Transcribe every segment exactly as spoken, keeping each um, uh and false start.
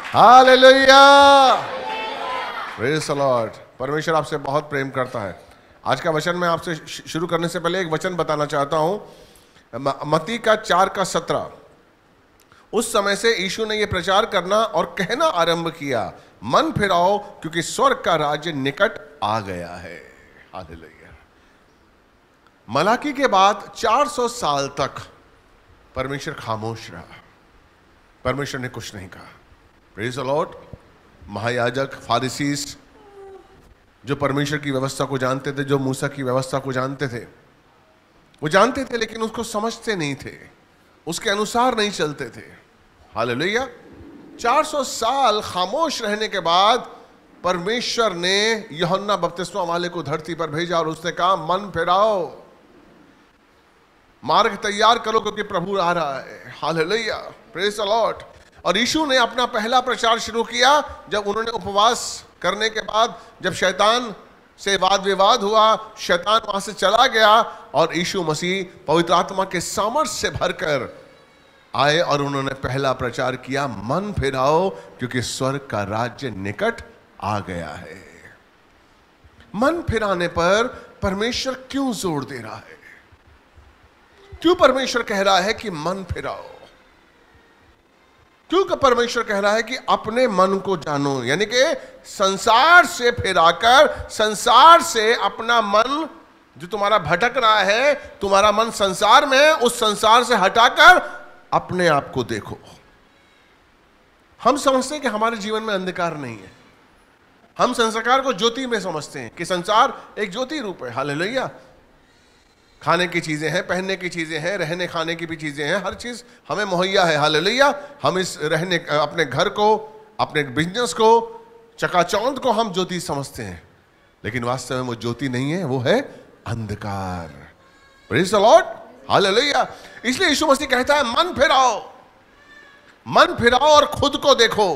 Hallelujah, praise the Lord. परमेश्वर आपसे बहुत प्रेम करता है। आज का वचन मैं आपसे शुरू करने से पहले एक वचन बताना चाहता हूं, मत्ती का चार का सत्रह। उस समय से यीशु ने यह प्रचार करना और कहना आरंभ किया, मन फिराओ क्योंकि स्वर्ग का राज्य निकट आ गया है। हालेलुया। मलाकी के बाद चार सौ साल तक परमेश्वर खामोश रहा, परमेश्वर ने कुछ नहीं कहा। Praise the Lord. महायाजक, फारिसीस जो परमेश्वर की व्यवस्था को जानते थे, जो मूसा की व्यवस्था को जानते थे, वो जानते थे लेकिन उसको समझते नहीं थे, उसके अनुसार नहीं चलते थे। हालेलुया। चार सौ साल खामोश रहने के बाद परमेश्वर ने यूहन्ना बपतिस्मा वाले को धरती पर भेजा और उसने कहा, मन फिराओ, मार्ग तैयार करो क्योंकि प्रभु आ रहा है। Hallelujah, praise the Lord. और यीशु ने अपना पहला प्रचार शुरू किया जब उन्होंने उपवास करने के बाद, जब शैतान से वाद विवाद हुआ, शैतान वहां से चला गया और यीशु मसीह पवित्र आत्मा के सामर्थ्य से भरकर आए और उन्होंने पहला प्रचार किया, मन फिराओ क्योंकि स्वर्ग का राज्य निकट आ गया है। मन फिराने पर परमेश्वर क्यों जोर दे रहा है? क्यों परमेश्वर कह रहा है कि मन फिराओ? क्यों परमेश्वर कह रहा है कि अपने मन को जानो, यानी कि संसार से फिराकर, संसार से अपना मन जो तुम्हारा भटक रहा है, तुम्हारा मन संसार में, उस संसार से हटाकर अपने आप को देखो। हम समझते हैं कि हमारे जीवन में अंधकार नहीं है। हम संसार को ज्योति में समझते हैं कि संसार एक ज्योति रूप है। हालेलुया। खाने की चीजें हैं, पहनने की चीजें हैं, रहने खाने की भी चीजें हैं, हर चीज हमें मुहैया है। हालेलुया। हम इस रहने, अपने घर को, अपने बिजनेस को, चकाचौंध को हम ज्योति समझते हैं, लेकिन वास्तव में वो ज्योति नहीं है, वो है अंधकार। Praise the Lord. हालेलुया। इसलिए यीशु मसीह कहता है, मन फिराओ, मन फिराओ और खुद को देखो।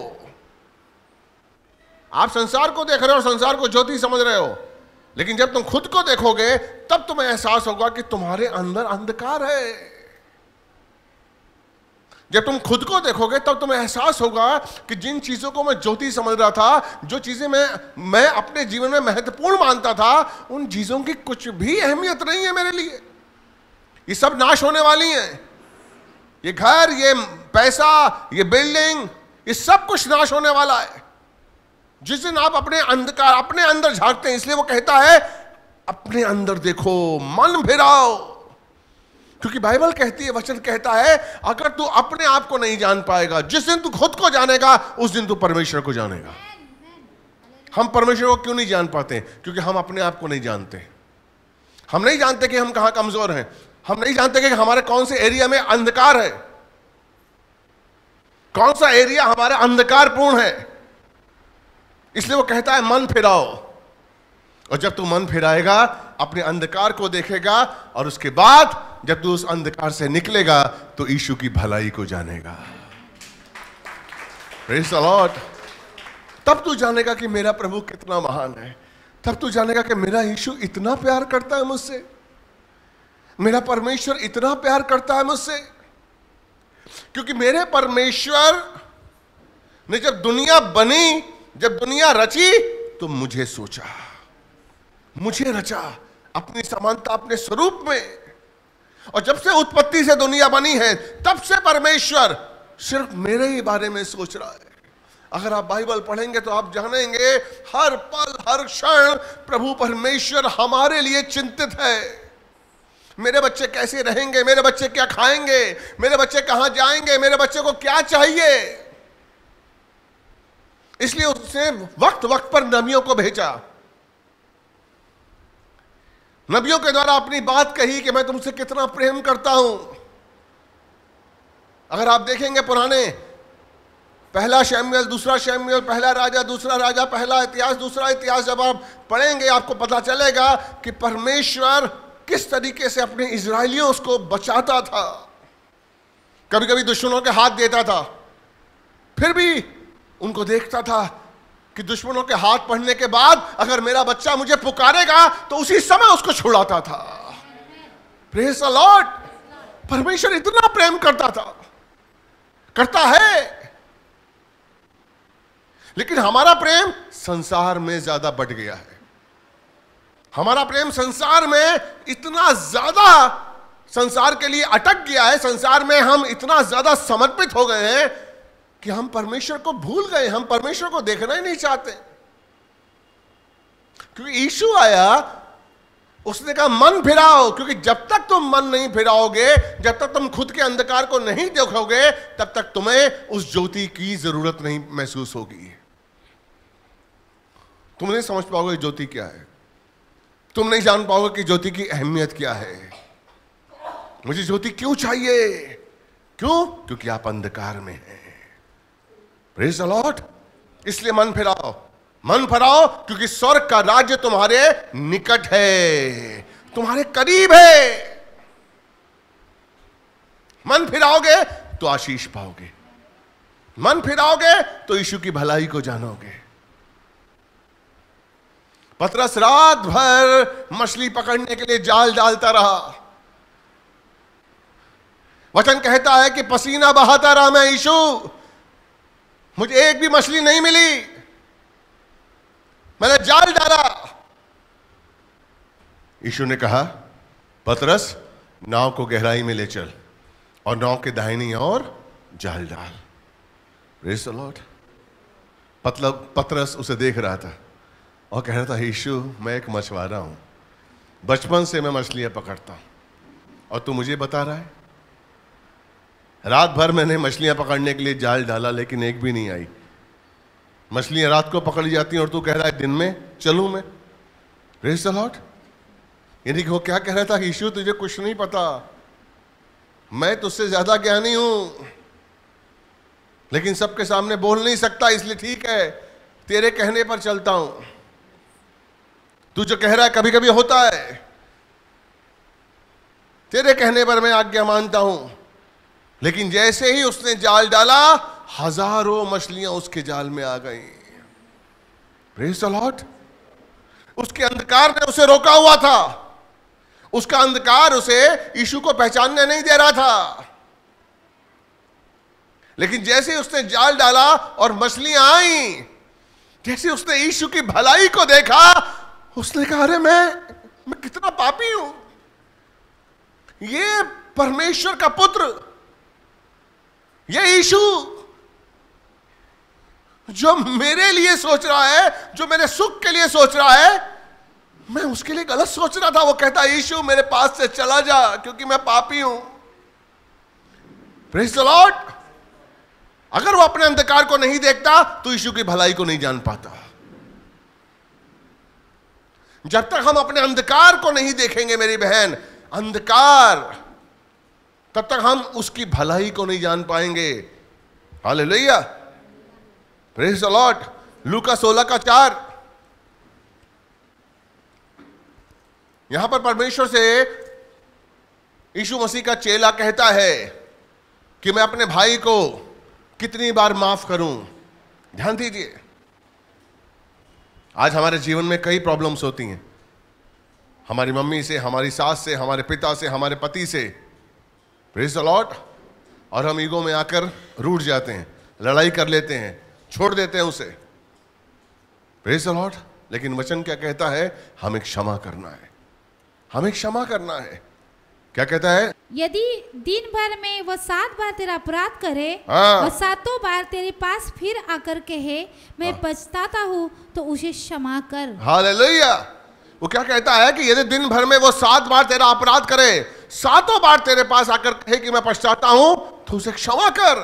आप संसार को देख रहे हो, संसार को ज्योति समझ रहे हो, लेकिन जब तुम खुद को देखोगे तब तुम्हें एहसास होगा कि तुम्हारे अंदर अंधकार है। जब तुम खुद को देखोगे तब तुम्हें एहसास होगा कि जिन चीजों को मैं ज्योति समझ रहा था, जो चीजें मैं मैं अपने जीवन में महत्वपूर्ण मानता था, उन चीजों की कुछ भी अहमियत नहीं है मेरे लिए। ये सब नाश होने वाली हैं। ये घर, ये पैसा, ये बिल्डिंग, ये सब कुछ नाश होने वाला है जिस दिन आप अपने अंधकार, अपने अंदर झांकते हैं। इसलिए वो कहता है, अपने अंदर देखो, मन फिराओ, क्योंकि बाइबल कहती है, वचन कहता है, अगर तू अपने आप को नहीं जान पाएगा, जिस दिन तू खुद को जानेगा उस दिन तू परमेश्वर को जानेगा। हम परमेश्वर को क्यों नहीं जान पाते? क्योंकि हम अपने आप को नहीं जानते। हम नहीं जानते कि हम कहां कमजोर हैं। हम नहीं जानते कि हमारे कौन से एरिया में अंधकार है, कौन सा एरिया हमारा अंधकारपूर्ण है। इसलिए वो कहता है, मन फिराओ। और जब तू मन फिराएगा, अपने अंधकार को देखेगा, और उसके बाद जब तू उस अंधकार से निकलेगा तो यीशु की भलाई को जानेगा। Praise the Lord. तब तू जानेगा कि मेरा प्रभु कितना महान है। तब तू जानेगा कि मेरा यीशु इतना प्यार करता है मुझसे, मेरा परमेश्वर इतना प्यार करता है मुझसे। क्योंकि मेरे परमेश्वर ने जब दुनिया बनी, जब दुनिया रची, तो मुझे सोचा, मुझे रचा अपनी समानता, अपने स्वरूप में। और जब से उत्पत्ति से दुनिया बनी है, तब से परमेश्वर सिर्फ मेरे ही बारे में सोच रहा है। अगर आप बाइबल पढ़ेंगे तो आप जानेंगे, हर पल, हर क्षण प्रभु परमेश्वर हमारे लिए चिंतित है। मेरे बच्चे कैसे रहेंगे, मेरे बच्चे क्या खाएंगे, मेरे बच्चे कहां जाएंगे, मेरे बच्चे को क्या चाहिए। इसलिए उसने वक्त वक्त पर नबियों को भेजा, नबियों के द्वारा अपनी बात कही कि मैं तुमसे कितना प्रेम करता हूं। अगर आप देखेंगे पुराने, पहला शमूएल, दूसरा शमूएल, पहला राजा, दूसरा राजा, पहला इतिहास, दूसरा इतिहास, जब आप पढ़ेंगे आपको पता चलेगा कि परमेश्वर किस तरीके से अपने इजरायलियों को बचाता था। कभी कभी दुश्मनों के हाथ देता था, फिर भी उनको देखता था कि दुश्मनों के हाथ पड़ने के बाद अगर मेरा बच्चा मुझे पुकारेगा तो उसी समय उसको छुड़ाता था। Praise the Lord. परमेश्वर इतना प्रेम करता था, करता है। लेकिन हमारा प्रेम संसार में ज्यादा बढ़ गया है। हमारा प्रेम संसार में इतना ज्यादा संसार के लिए अटक गया है, संसार में हम इतना ज्यादा समर्पित हो गए हैं कि हम परमेश्वर को भूल गए। हम परमेश्वर को देखना ही नहीं चाहते, क्योंकि यीशु आया, उसने कहा मन फिराओ, क्योंकि जब तक तुम मन नहीं फिराओगे, जब तक तुम खुद के अंधकार को नहीं देखोगे, तब तक तुम्हें उस ज्योति की जरूरत नहीं महसूस होगी। तुम नहीं समझ पाओगे ज्योति क्या है, तुम नहीं जान पाओगे कि ज्योति की अहमियत क्या है। मुझे ज्योति क्यों चाहिए? क्यों? क्योंकि आप अंधकार में हैं। Praise the Lord. इसलिए मन फिराओ, मन फिराओ, क्योंकि स्वर्ग का राज्य तुम्हारे निकट है, तुम्हारे करीब है। मन फिराओगे तो आशीष पाओगे, मन फिराओगे तो यीशु की भलाई को जानोगे। पतरस रात भर मछली पकड़ने के लिए जाल डालता रहा। वचन कहता है कि पसीना बहाता रहा मैं, यीशु मुझे एक भी मछली नहीं मिली, मैंने जाल डाला। यीशु ने कहा, पतरस नाव को गहराई में ले चल और नाव के दाहिनी ओर जाल डाल। Praise the Lord. मतलब पतरस उसे देख रहा था और कह रहा था, यीशु मैं एक मछुआरा हूं, बचपन से मैं मछलियां पकड़ता हूं और तू मुझे बता रहा है। रात भर मैंने मछलियां पकड़ने के लिए जाल डाला लेकिन एक भी नहीं आई। मछलियां रात को पकड़ी जाती हैं और तू कह रहा है दिन में चलूं मैं। Praise the Lord. यानी कि वो क्या कह रहा था, यीशु तुझे कुछ नहीं पता, मैं तुझसे ज्यादा ज्ञानी हूं, लेकिन सबके सामने बोल नहीं सकता, इसलिए ठीक है तेरे कहने पर चलता हूं। तू जो कह रहा है कभी कभी होता है, तेरे कहने पर मैं आज्ञा मानता हूं। लेकिन जैसे ही उसने जाल डाला, हजारों मछलियां उसके जाल में आ गई। Praise the Lord. उसके अंधकार ने उसे रोका हुआ था, उसका अंधकार उसे यीशु को पहचानने नहीं दे रहा था। लेकिन जैसे ही उसने जाल डाला और मछलियां आई, जैसे उसने यीशु की भलाई को देखा, उसने कहा, अरे मैं मैं कितना पापी हूं, ये परमेश्वर का पुत्र, ये यीशु जो मेरे लिए सोच रहा है, जो मेरे सुख के लिए सोच रहा है, मैं उसके लिए गलत सोच रहा था। वो कहता, यीशु मेरे पास से चला जा क्योंकि मैं पापी हूं। Praise the Lord. अगर वो अपने अंधकार को नहीं देखता तो यीशु की भलाई को नहीं जान पाता। जब तक हम अपने अंधकार को नहीं देखेंगे मेरी बहन, अंधकार, तब तक हम उसकी भलाई को नहीं जान पाएंगे। हालेलुया। Praise the Lord. लूका सोलह का चार। यहां पर परमेश्वर से यीशु मसीह का चेला कहता है कि मैं अपने भाई को कितनी बार माफ करूं। ध्यान दीजिए, आज हमारे जीवन में कई प्रॉब्लम्स होती हैं, हमारी मम्मी से, हमारी सास से, हमारे पिता से, हमारे पति से। Praise the Lord. और हम ईगो में आकर रूठ जाते हैं, लड़ाई कर लेते हैं, छोड़ देते हैं उसे। Praise the Lord. लेकिन वचन क्या कहता है? हमें क्षमा करना है, हमें क्षमा करना है। क्या कहता है? यदि दिन भर में वो सात बार तेरा अपराध करे हाँ। और सातों बार तेरे पास फिर आकर कहे मैं हाँ। पछताता हूँ, तो उसे क्षमा कर। हालेलुया। वो क्या कहता है कि यदि दिन भर में वो सात बार तेरा अपराध करे, सातों बार तेरे पास आकर कहे कि मैं पछताता हूं, तो उसे क्षमा कर।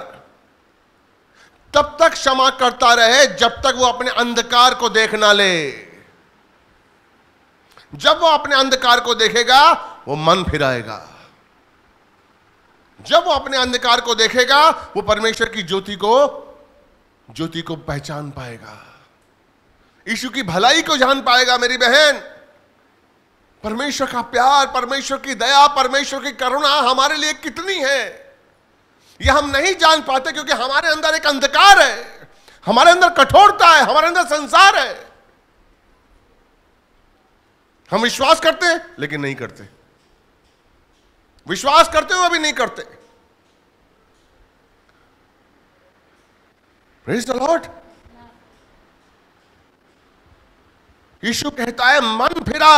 तब तक क्षमा करता रहे जब तक वो अपने अंधकार को देख ना ले। जब वो अपने अंधकार को देखेगा वो मन फिराएगा। जब वो अपने अंधकार को देखेगा वो परमेश्वर की ज्योति को ज्योति को पहचान पाएगा, यीशु की भलाई को जान पाएगा। मेरी बहन, परमेश्वर का प्यार, परमेश्वर की दया, परमेश्वर की करुणा हमारे लिए कितनी है, यह हम नहीं जान पाते, क्योंकि हमारे अंदर एक अंधकार है, हमारे अंदर कठोरता है, हमारे अंदर संसार है। हम विश्वास करते हैं लेकिन नहीं करते, विश्वास करते हुए भी नहीं करते। Praise the Lord. यीशु कहता है मन फिरा,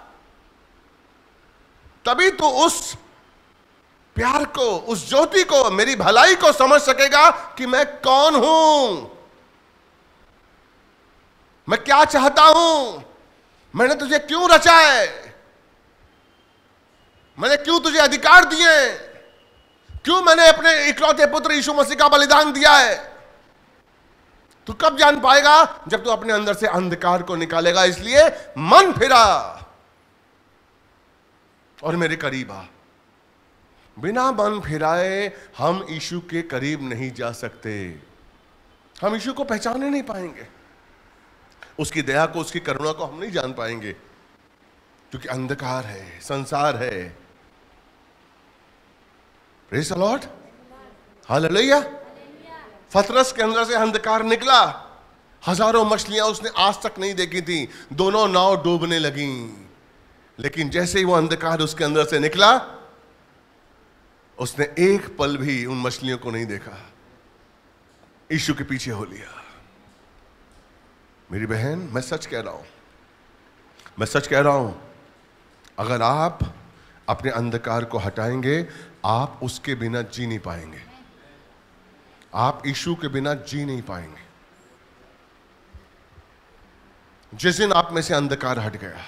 तभी तो उस प्यार को, उस ज्योति को, मेरी भलाई को समझ सकेगा कि मैं कौन हूं, मैं क्या चाहता हूं, मैंने तुझे क्यों रचा है, मैंने क्यों तुझे अधिकार दिए, क्यों मैंने अपने इकलौते पुत्र यीशु मसीह का बलिदान दिया है। तू कब जान पाएगा? जब तू अपने अंदर से अंधकार को निकालेगा। इसलिए मन फिरा और मेरे करीब आ। बिना मन फिराए हम यीशु के करीब नहीं जा सकते, हम यीशु को पहचाने नहीं पाएंगे, उसकी दया को, उसकी करुणा को हम नहीं जान पाएंगे, क्योंकि अंधकार है, संसार है। Praise the Lord, hallelujah. पतरस के अंदर से अंधकार निकला, हजारों मछलियां उसने आज तक नहीं देखी थी, दोनों नाव डूबने लगी, लेकिन जैसे ही वो अंधकार उसके अंदर से निकला, उसने एक पल भी उन मछलियों को नहीं देखा, यीशु के पीछे हो लिया। मेरी बहन, मैं सच कह रहा हूं, मैं सच कह रहा हूं, अगर आप अपने अंधकार को हटाएंगे, आप उसके बिना जी नहीं पाएंगे, आप यीशु के बिना जी नहीं पाएंगे। जिस दिन आप में से अंधकार हट गया,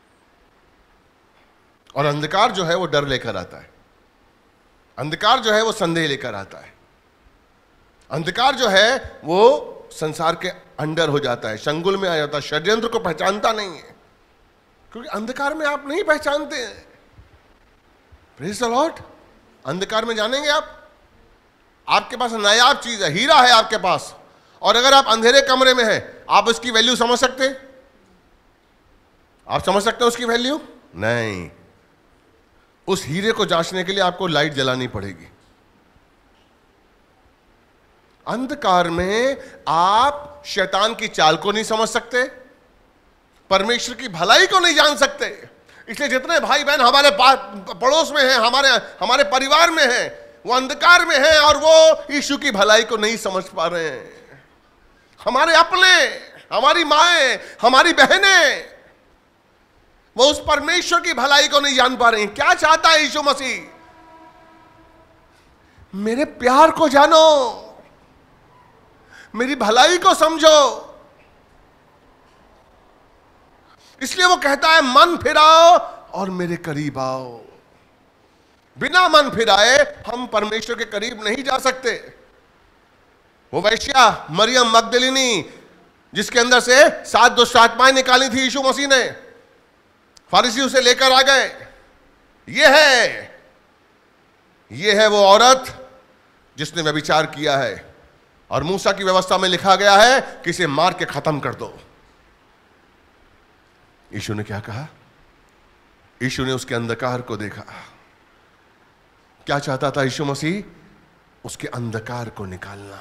और अंधकार जो है वो डर लेकर आता है, अंधकार जो है वो संदेह लेकर आता है, अंधकार जो है वो संसार के अंडर हो जाता है, शंगुल में आ जाता है, षड्यंत्र को पहचानता नहीं है, क्योंकि अंधकार में आप नहीं पहचानते हैं। Praise the Lord. अंधकार में जानेंगे आप, आपके पास नायाब चीज है, हीरा है आपके पास, और अगर आप अंधेरे कमरे में हैं, आप उसकी वैल्यू समझ सकते? आप समझ सकते हैं उसकी वैल्यू? नहीं। उस हीरे को जांचने के लिए आपको लाइट जलानी पड़ेगी। अंधकार में आप शैतान की चाल को नहीं समझ सकते, परमेश्वर की भलाई को नहीं जान सकते। इसलिए जितने भाई बहन हमारे पड़ोस में हैं, हमारे हमारे परिवार में हैं, वो अंधकार में हैं और वो यीशु की भलाई को नहीं समझ पा रहे हैं। हमारे अपने, हमारी माएं, हमारी बहनें, वो उस परमेश्वर की भलाई को नहीं जान पा रही हैं। क्या चाहता है यीशु मसीह? मेरे प्यार को जानो, मेरी भलाई को समझो। इसलिए वो कहता है मन फिराओ और मेरे करीब आओ। बिना मन फिराए हम परमेश्वर के करीब नहीं जा सकते। वो वैश्या मरियम मगदलिनी, जिसके अंदर से सात दुष्ट आत्माएं निकाली थी यीशु मसीह ने, फरीसी उसे लेकर आ गए। ये है ये है वो औरत जिसने व्यभिचार किया है, और मूसा की व्यवस्था में लिखा गया है कि इसे मार के खत्म कर दो। यीशु ने क्या कहा? यीशु ने उसके अंधकार को देखा। क्या चाहता था यीशु मसीह? उसके अंधकार को निकालना,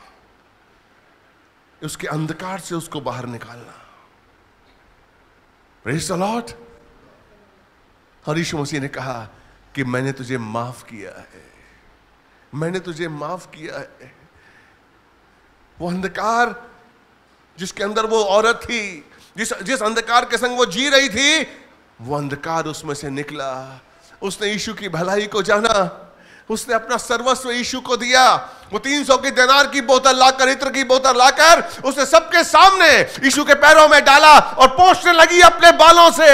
उसके अंधकार से उसको बाहर निकालना। Praise the Lord. और यीशु मसीह ने कहा कि मैंने तुझे माफ किया है, मैंने तुझे माफ किया है। वो अंधकार जिसके अंदर वो औरत थी, जिस जिस अंधकार के संग वो जी रही थी, वो अंधकार उसमें से निकला। उसने यीशु की भलाई को जाना, उसने अपना सर्वस्व यीशु को दिया। वो तीन सौ की दिनार की बोतल लाकर, इत्र की बोतल लाकर उसने सबके सामने यीशु के पैरों में डाला और पोंछने लगी अपने बालों से।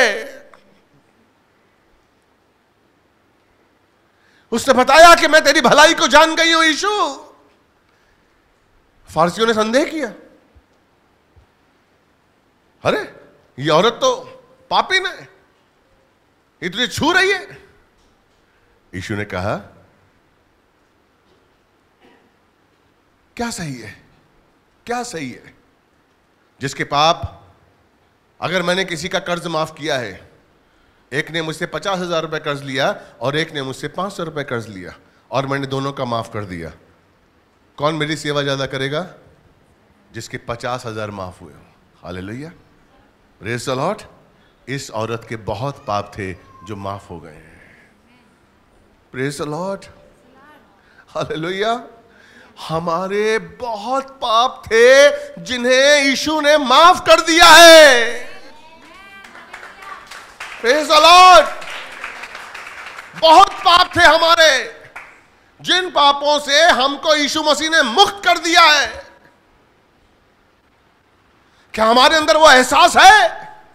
उसने बताया कि मैं तेरी भलाई को जान गई हूं यीशु। फारसियों ने संदेह किया, अरे ये औरत तो पापी ने, ये तुझे छू रही है। यीशु ने कहा, क्या सही है, क्या सही है? जिसके पाप, अगर मैंने किसी का कर्ज माफ किया है, एक ने मुझसे पचास हजार रुपए कर्ज लिया और एक ने मुझसे पांच सौ रुपए कर्ज लिया, और मैंने दोनों का माफ कर दिया, कौन मेरी सेवा ज्यादा करेगा? जिसके पचास हजार माफ हुए हो। Hallelujah, praise the Lord. इस औरत के बहुत पाप थे जो माफ हो गए हैं। Praise the Lord, hallelujah. हमारे बहुत पाप थे जिन्हें यीशु ने माफ कर दिया है। Praise the Lord. बहुत पाप थे हमारे, जिन पापों से हमको यीशु मसीह ने मुक्त कर दिया है। क्या हमारे अंदर वो एहसास है?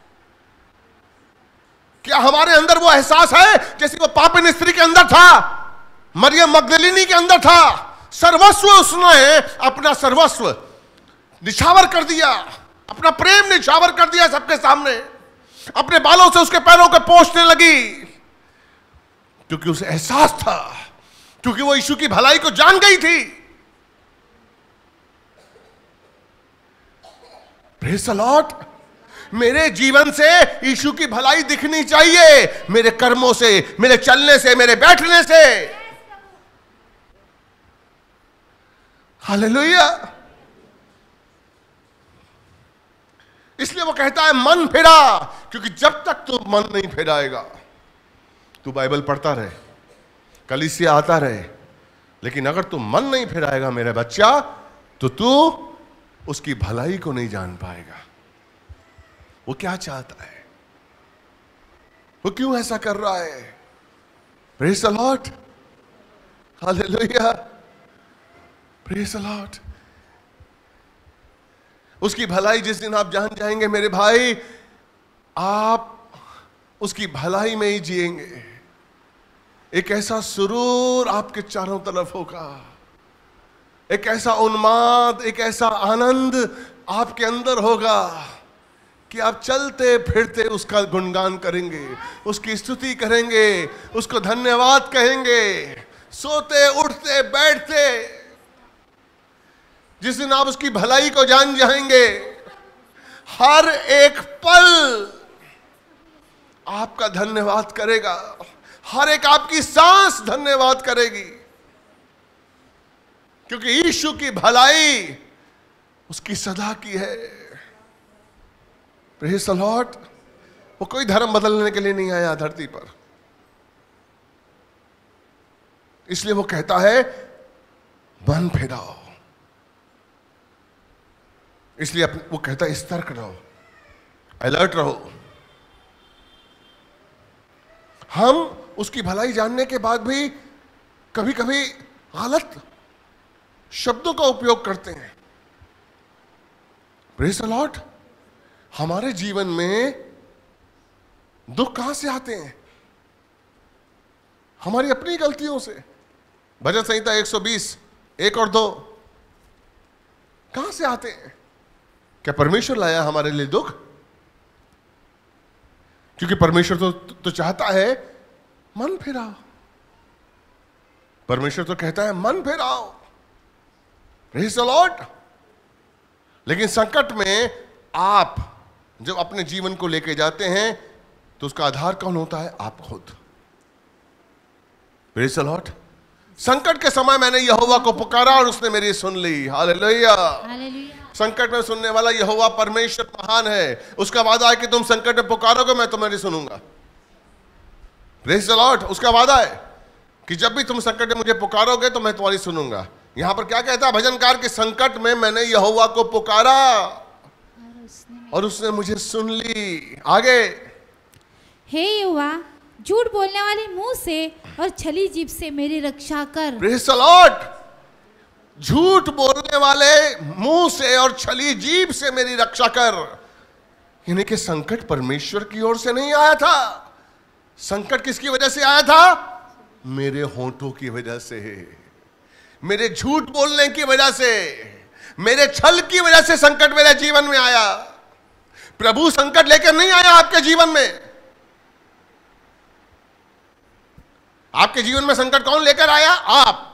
क्या हमारे अंदर वो एहसास है जैसे वो पापिन स्त्री के अंदर था, मरियम मगदलिनी के अंदर था? सर्वस्व उसने अपना सर्वस्व निछावर कर दिया, अपना प्रेम निछावर कर दिया सबके सामने, अपने बालों से उसके पैरों को पोंछने लगी, क्योंकि उसे एहसास था, क्योंकि वो यीशु की भलाई को जान गई थी। Praise the Lord. मेरे जीवन से यीशु की भलाई दिखनी चाहिए, मेरे कर्मों से, मेरे चलने से, मेरे बैठने से। हालेलुया। इसलिए वो कहता है मन फिरा, क्योंकि जब तक तू मन नहीं फिराएगा, तू बाइबल पढ़ता रहे, कलीसिया आता रहे, लेकिन अगर तू मन नहीं फिराएगा मेरे बच्चा, तो तू उसकी भलाई को नहीं जान पाएगा। वो क्या चाहता है, वो क्यों ऐसा कर रहा है। Praise the Lord. Hallelujah. Praise the Lord. उसकी भलाई जिस दिन आप जान जाएंगे मेरे भाई, आप उसकी भलाई में ही जिएंगे। एक ऐसा सुरूर आपके चारों तरफ होगा, एक ऐसा उन्माद, एक ऐसा आनंद आपके अंदर होगा कि आप चलते फिरते उसका गुणगान करेंगे, उसकी स्तुति करेंगे, उसको धन्यवाद कहेंगे, सोते उठते बैठते। जिस दिन आप उसकी भलाई को जान जाएंगे, हर एक पल आपका धन्यवाद करेगा, हर एक आपकी सांस धन्यवाद करेगी, क्योंकि यीशु की भलाई उसकी सदा की है। Praise the Lord. वो कोई धर्म बदलने के लिए नहीं आया धरती पर, इसलिए वो कहता है मन फिराओ। इसलिए वो कहता है सतर्क रहो, अलर्ट रहो। हम उसकी भलाई जानने के बाद भी कभी कभी गलत शब्दों का उपयोग करते हैं। Praise the Lord. हमारे जीवन में दुख कहां से आते हैं? हमारी अपनी गलतियों से। भजन संहिता एक सौ बीस एक और दो कहां से आते हैं? क्या परमेश्वर लाया हमारे लिए दुख? क्योंकि परमेश्वर तो तो चाहता है मन फिराओ। परमेश्वर तो कहता है मन फिराओ। Praise the Lord. लेकिन संकट में आप जब अपने जीवन को लेके जाते हैं तो उसका आधार कौन होता है? आप खुद। Praise the Lord. संकट के समय मैंने यहोवा को पुकारा और उसने मेरी सुन ली। हालेलुया। संकट में सुनने वाला यहोवा परमेश्वर महान है। उसका वादा है कि तुम संकट में पुकारोगे मैं तुम्हें सुनूंगा। Praise the Lord. उसका वादा है कि जब भी तुम संकट में मुझे पुकारोगे तो मैं तुम्हारी सुनूंगा। यहां पर क्या कहता है भजनकार के संकट में मैंने यहोवा को पुकारा और उसने मुझे सुन ली। आगे, हे यहोवा, झूठ बोलने वाले मुंह से और छली जीभ से मेरी रक्षा कर। Praise the Lord. झूठ बोलने वाले मुंह से और छली जीभ से मेरी रक्षा कर। यानी कि संकट परमेश्वर की ओर से नहीं आया था। संकट किसकी वजह से आया था? मेरे होंठों की वजह से, मेरे झूठ बोलने की वजह से, मेरे छल की वजह से संकट मेरे जीवन में आया। प्रभु संकट लेकर नहीं आया आपके जीवन में। आपके जीवन में संकट कौन लेकर आया? आप।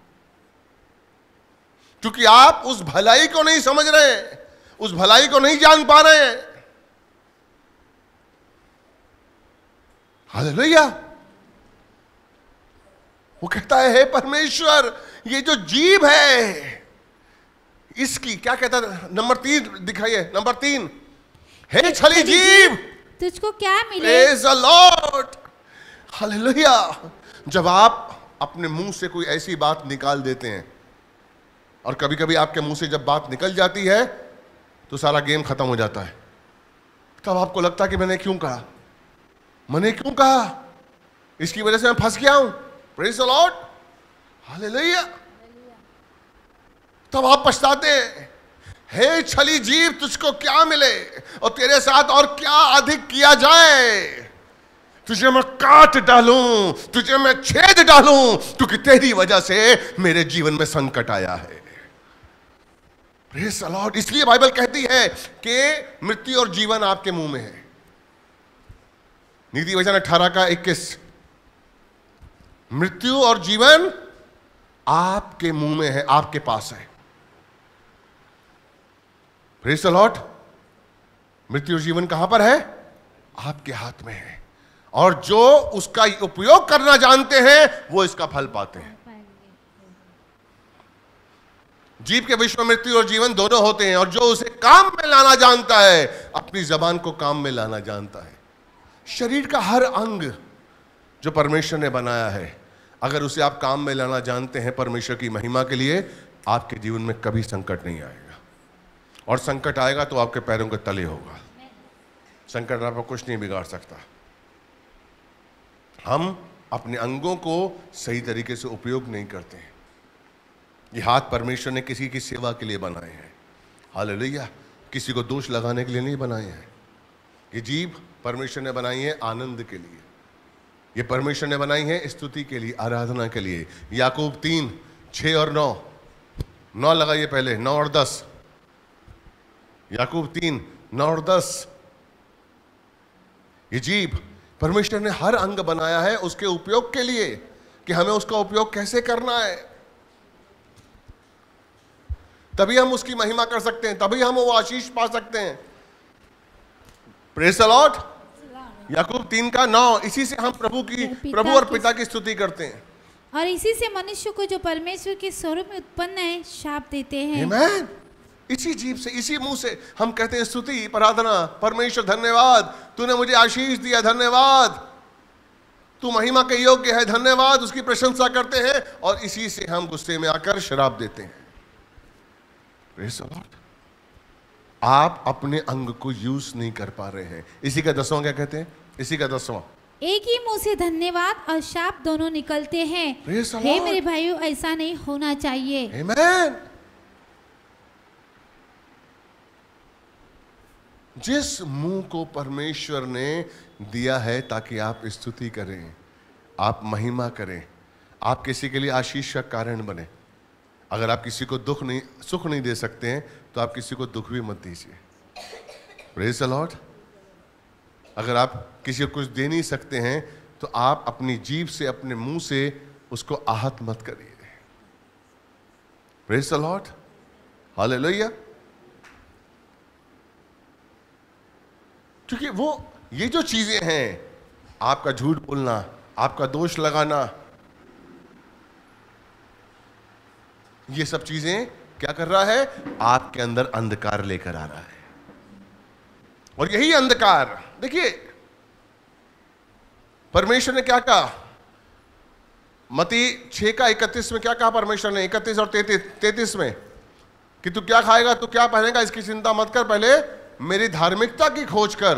क्योंकि आप उस भलाई को नहीं समझ रहे हैं, उस भलाई को नहीं जान पा रहे हैं। हालेलुया। वो कहता है हे परमेश्वर, ये जो जीभ है इसकी क्या कहता है? नंबर तीन दिखाइए, नंबर तीन। हे छली जीभ, तुझको क्या मिले? Praise the Lord. हालेलुया। जब आप अपने मुंह से कोई ऐसी बात निकाल देते हैं, और कभी कभी आपके मुंह से जब बात निकल जाती है तो सारा गेम खत्म हो जाता है। तब आपको लगता है कि मैंने क्यों कहा, मैंने क्यों कहा, इसकी वजह से मैं फंस गया हूं। Praise the Lord, hallelujah. तब आप पछताते हैं, हे छली जीव, तुझको क्या मिले और तेरे साथ और क्या अधिक किया जाए। तुझे मैं काट डालूं, तुझे मैं छेद डालूं, क्योंकि तेरी वजह से मेरे जीवन में संकट आया है। Praise the Lord. इसलिए बाइबल कहती है कि मृत्यु और जीवन आपके मुंह में है। नीति वचन अठारह का इक्कीस, मृत्यु और जीवन आपके मुंह में है, आपके पास है। Praise the Lord. मृत्यु और जीवन कहां पर है? आपके हाथ में है, और जो उसका उपयोग करना जानते हैं वो इसका फल पाते हैं। जीव के विश्व में मृत्यु और जीवन दोनों होते हैं, और जो उसे काम में लाना जानता है अपनी जबान को काम में लाना जानता है। शरीर का हर अंग जो परमेश्वर ने बनाया है, अगर उसे आप काम में लाना जानते हैं परमेश्वर की महिमा के लिए, आपके जीवन में कभी संकट नहीं आएगा। और संकट आएगा तो आपके पैरों के तले होगा। संकट आपको कुछ नहीं बिगाड़ सकता। हम अपने अंगों को सही तरीके से उपयोग नहीं करते हैं। ये हाथ परमेश्वर ने किसी की सेवा के लिए बनाए हैं, हालेलुया, किसी को दोष लगाने के लिए नहीं बनाए हैं। ये जीभ परमेश्वर ने बनाई है आनंद के लिए, ये परमेश्वर ने बनाई है स्तुति के लिए, आराधना के लिए। याकूब तीन छः और नौ, नौ लगाइए पहले, नौ और दस। याकूब तीन नौ और दस। ये जीभ परमेश्वर ने हर अंग बनाया है उसके उपयोग के लिए, कि हमें उसका उपयोग कैसे करना है, तभी हम उसकी महिमा कर सकते हैं, तभी हम वो आशीष पा सकते हैं। Praise the Lord. याकूब तीन का नौ, इसी से हम प्रभु की प्रभु और पिता की स्तुति करते हैं, और इसी से मनुष्य को जो परमेश्वर के स्वरूप में उत्पन्न है शाप देते हैं। आमीन। इसी जीभ से, इसी मुंह से हम कहते हैं स्तुति, प्रार्थना, परमेश्वर धन्यवाद, तूने मुझे आशीष दिया, धन्यवाद, तू महिमा के योग्य है, धन्यवाद, उसकी प्रशंसा करते हैं। और इसी से हम गुस्से में आकर शराब देते हैं। Praise the Lord. आप अपने अंग को यूज नहीं कर पा रहे हैं। इसी का दसवां क्या कहते हैं? इसी का दसवां, एक ही मुंह से धन्यवाद और शाप दोनों निकलते हैं। हे मेरे भाइयों, ऐसा नहीं होना चाहिए। आमीन। जिस मुंह को परमेश्वर ने दिया है ताकि आप स्तुति करें, आप महिमा करें, आप किसी के लिए आशीष का कारण बने। अगर आप किसी को दुख नहीं सुख नहीं दे सकते हैं तो आप किसी को दुख भी मत दीजिए। Praise the Lord. अगर आप किसी को कुछ दे नहीं सकते हैं तो आप अपनी जीभ से, अपने मुंह से उसको आहत मत करिए। Praise the Lord, hallelujah. क्योंकि वो ये जो चीजें हैं, आपका झूठ बोलना, आपका दोष लगाना, ये सब चीजें क्या कर रहा है? आपके अंदर अंधकार लेकर आ रहा है। और यही अंधकार, देखिए परमेश्वर ने क्या कहा? मती छह का इकतीस में क्या कहा परमेश्वर ने? इकतीस और तैतीस में कि तू क्या खाएगा, तू क्या पहनेगा, इसकी चिंता मत कर, पहले मेरी धार्मिकता की खोज कर,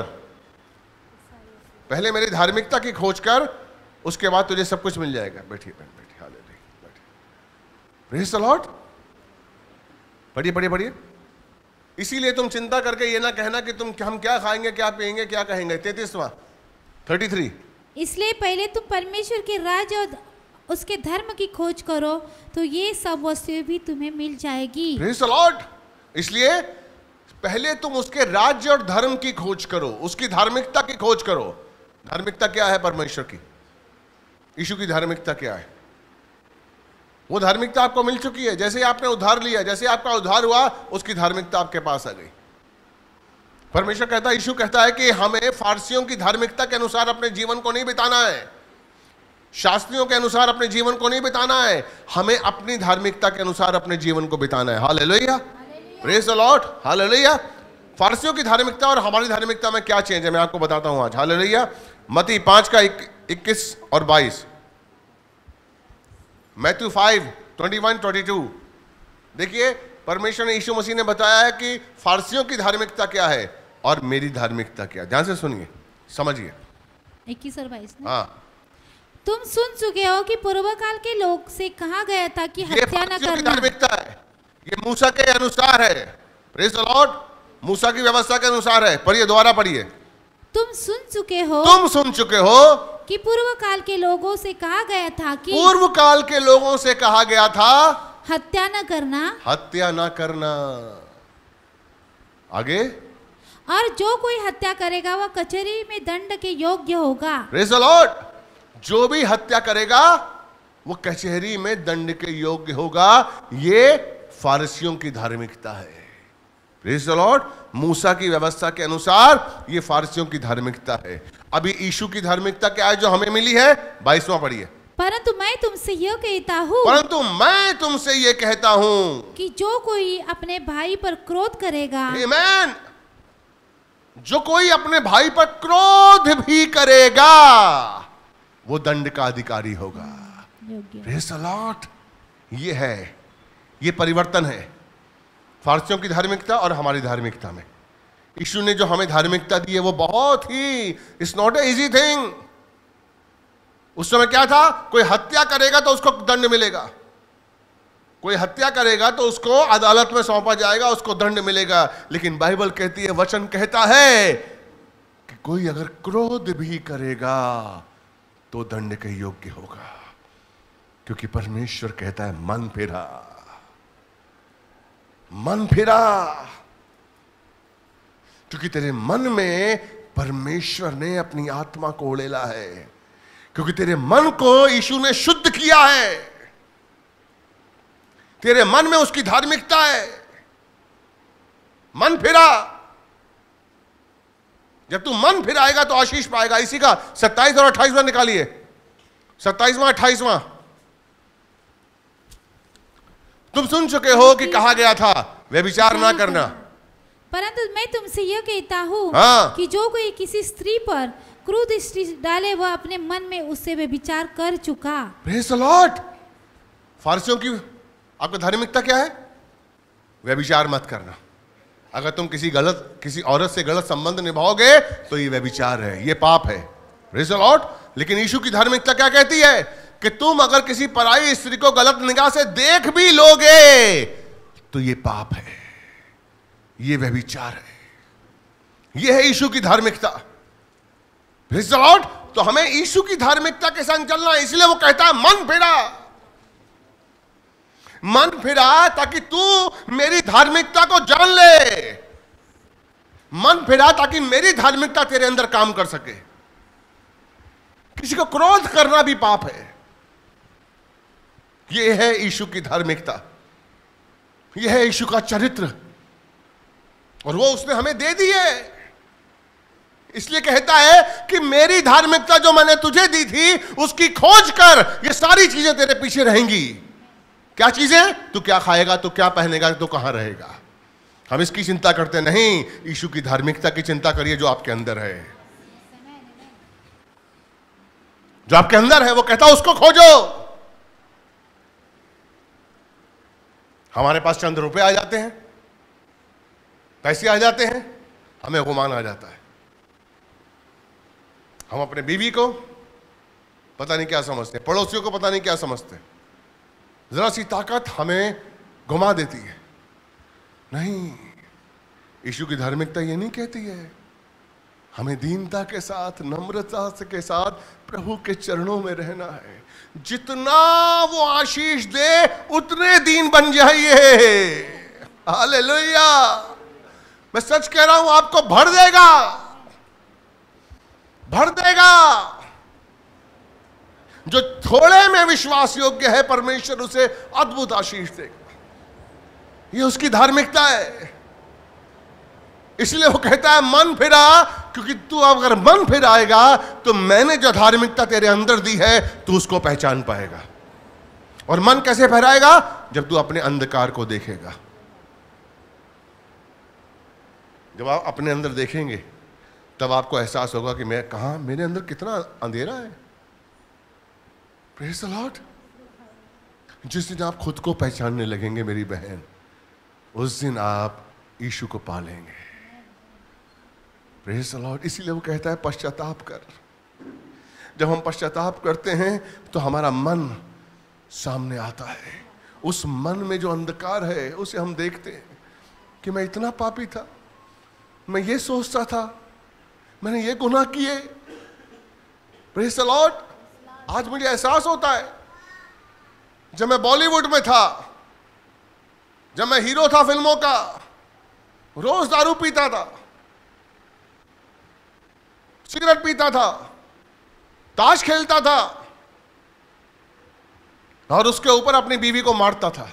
पहले मेरी धार्मिकता की खोज कर, उसके बाद तुझे सब कुछ मिल जाएगा। बैठिए बहन, बैठिए, हालेलुया, बैठिए। Praise the Lord. पढ़िए पढ़िए पढ़िए। इसीलिए तुम चिंता करके ये ना कहना कि तुम हम क्या खाएंगे, क्या पिएंगे, क्या कहेंगे। तैतीसवां थर्टी थ्री, इसलिए पहले तुम परमेश्वर के राज्य और उसके धर्म की खोज करो तो ये सब वस्तुएं भी तुम्हें मिल जाएगी। Praise the Lord. इसलिए पहले तुम उसके राज्य और धर्म की खोज करो, उसकी धार्मिकता की खोज करो। धार्मिकता क्या है परमेश्वर की? यीशु की धार्मिकता क्या है? वो धार्मिकता आपको मिल चुकी है। जैसे आपने उद्धार लिया, जैसे आपका उद्धार हुआ, उसकी धार्मिकता आपके पास आ गई। परमेश्वर कहता है, यीशु कहता है कि हमें फारसियों की धार्मिकता के अनुसार अपने जीवन को नहीं बिताना है, शास्त्रियों के अनुसार अपने जीवन को नहीं बिताना है, हमें अपनी धार्मिकता के अनुसार अपने जीवन को बिताना है। Hallelujah, praise the Lord, hallelujah. फारसियों की धार्मिकता और हमारी धार्मिकता में क्या चेंज है मैं आपको बताता हूं आज। हालेलुया। मती पांच का इक्कीस और बाईस, Matthew five twenty one twenty two. देखिए परमेश्वर ने, यीशु मसीह ने बताया है कि फारसियों की धार्मिकता क्या है और मेरी धार्मिकता क्या है। ध्यान से सुनिए, समझिए। इक्कीस और बाईस में। हाँ, तुम सुन चुके हो कि पूर्व काल के लोग से कहा गया था कि ये हत्या न फरिसियों की करना। धार्मिकता है, ये मूसा के अनुसार है। प्रेज द लॉर्ड, मूसा की व्यवस्था के अनुसार है। पढ़िए, दोबारा पढ़िए। तुम सुन चुके हो तुम सुन चुके हो कि पूर्व काल के लोगों से कहा गया था कि पूर्व काल के लोगों से कहा गया था हत्या न करना, हत्या ना करना। आगे, और जो कोई हत्या करेगा वह कचहरी में दंड के योग्य होगा। प्रेज द लॉर्ड, जो भी हत्या करेगा वो कचहरी में दंड के योग्य होगा। ये फारसियों की धार्मिकता है। प्रेज द लॉर्ड, मूसा की व्यवस्था के अनुसार ये फारसियों की धार्मिकता है। अभी यीशु की धार्मिकता क्या है जो हमें मिली है? बाईसवां पढ़िए। परंतु मैं तुमसे यह कहता हूँ परंतु मैं तुमसे ये कहता हूं कि जो कोई अपने भाई पर क्रोध करेगा, आमेन, जो कोई अपने भाई पर क्रोध भी करेगा वो दंड का अधिकारी होगा। योग्य। प्रेज द लॉर्ड, ये है, ये परिवर्तन है फारसियों की धार्मिकता और हमारी धार्मिकता में। यीशु ने जो हमें धार्मिकता दी है वो बहुत ही, it's not a easy thing. उस समय क्या था? कोई हत्या करेगा तो उसको दंड मिलेगा, कोई हत्या करेगा तो उसको अदालत में सौंपा जाएगा, उसको दंड मिलेगा। लेकिन बाइबल कहती है, वचन कहता है कि कोई अगर क्रोध भी करेगा तो दंड के योग्य होगा, क्योंकि परमेश्वर कहता है मन फिरा, मन फिरा, क्योंकि तेरे मन में परमेश्वर ने अपनी आत्मा को उड़ेला है, क्योंकि तेरे मन को यीशु ने शुद्ध किया है, तेरे मन में उसकी धार्मिकता है। मन फिरा, जब तू मन फिराएगा तो आशीष पाएगा। इसी का सत्ताईस और अट्ठाईसवां निकालिए, सत्ताईसवां अट्ठाईसवां। तुम सुन चुके हो कि कहा गया था व्यभिचार ना करना, परंतु मैं तुमसे यह कहता हूँ हाँ। कि जो कोई किसी स्त्री पर क्रोध दृष्टि डाले वह अपने मन में उससे व्यभिचार कर चुका। Praise the Lord. फारसियों की आपका धार्मिकता क्या है? व्यभिचार मत करना। अगर तुम किसी गलत किसी औरत से गलत संबंध निभाओगे तो ये व्यभिचार है, ये पाप है। Praise the Lord. लेकिन यीशु की धार्मिकता क्या कहती है कि तुम अगर किसी पराई स्त्री को गलत निगाह से देख भी लोगे तो ये पाप है, ये व्यभिचार है। ये है यीशु की धार्मिकता। Praise the Lord. तो हमें यीशु की धार्मिकता के संग चलना है। इसलिए वो कहता है मन फिरा, मन फिरा, ताकि तू मेरी धार्मिकता को जान ले। मन फिरा ताकि मेरी धार्मिकता तेरे अंदर काम कर सके। किसी को क्रोध करना भी पाप है। यह है यीशु की धार्मिकता, यह है यीशु का चरित्र, और वो उसने हमें दे दी है। इसलिए कहता है कि मेरी धार्मिकता जो मैंने तुझे दी थी उसकी खोज कर, ये सारी चीजें तेरे पीछे रहेंगी। क्या चीजें? तू क्या खाएगा, तू क्या पहनेगा, तू कहां रहेगा। हम इसकी चिंता करते नहीं, यीशु की धार्मिकता की चिंता करिए जो आपके अंदर है। जो आपके अंदर है वो कहता है उसको खोजो। हमारे पास चंद रुपए आ जाते हैं, पैसे आ जाते हैं, हमें गुमान आ जाता है। हम अपने बीवी को पता नहीं क्या समझते, पड़ोसियों को पता नहीं क्या समझते। जरा सी ताकत हमें घुमा देती है। नहीं, यीशु की धार्मिकता ये नहीं कहती है। हमें दीनता के साथ, नम्रता के साथ प्रभु के चरणों में रहना है। जितना वो आशीष दे उतने दीन बन जाइए। हालेलुया। मैं सच कह रहा हूं, आपको भर देगा, भर देगा। जो थोड़े में विश्वास योग्य है परमेश्वर उसे अद्भुत आशीष देगा। ये उसकी धार्मिकता है। इसलिए वो कहता है मन फिरा, क्योंकि तू अगर मन फिराएगा तो मैंने जो धार्मिकता तेरे अंदर दी है तू उसको पहचान पाएगा। और मन कैसे फिराएगा? जब तू अपने अंधकार को देखेगा। जब आप अपने अंदर देखेंगे तब आपको एहसास होगा कि मैं कहां, मेरे अंदर कितना अंधेरा है। Praise the Lord. जिस दिन आप खुद को पहचानने लगेंगे मेरी बहन, उस दिन आप यीशु को पालेंगे। Praise the Lord. इसीलिए वो कहता है पश्चाताप कर। जब हम पश्चाताप करते हैं तो हमारा मन सामने आता है। उस मन में जो अंधकार है उसे हम देखते हैं कि मैं इतना पापी था, मैं ये सोचता था, मैंने ये गुनाह किए। Praise the Lord. आज मुझे एहसास होता है, जब मैं बॉलीवुड में था, जब मैं हीरो था फिल्मों का, रोज दारू पीता था, सिगरेट पीता था, ताश खेलता था और उसके ऊपर अपनी बीवी को मारता था